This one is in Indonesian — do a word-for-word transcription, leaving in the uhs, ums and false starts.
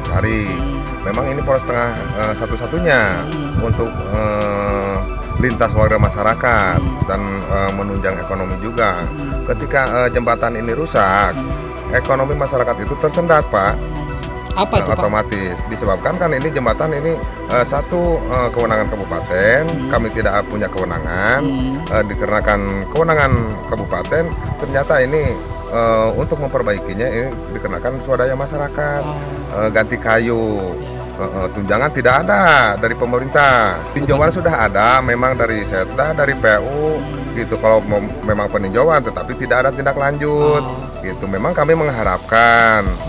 Sari. Memang ini poros tengah uh, satu-satunya untuk uh, lintas warga masyarakat dan uh, menunjang ekonomi juga. Ketika uh, jembatan ini rusak, ekonomi masyarakat itu tersendat, Pak. Apa itu, uh, otomatis Pak? Disebabkan kan ini jembatan ini uh, satu uh, kewenangan kabupaten, hmm. kami tidak punya kewenangan, hmm. uh, dikarenakan kewenangan kabupaten, ternyata ini uh, untuk memperbaikinya ini dikenakan swadaya masyarakat, oh. uh, ganti kayu. Uh, uh, tunjangan tidak ada dari pemerintah, tinjauan sudah ada, memang dari Setda, dari P U gitu. Kalau memang peninjauan, tetapi tidak ada tindak lanjut, oh. gitu. Memang kami mengharapkan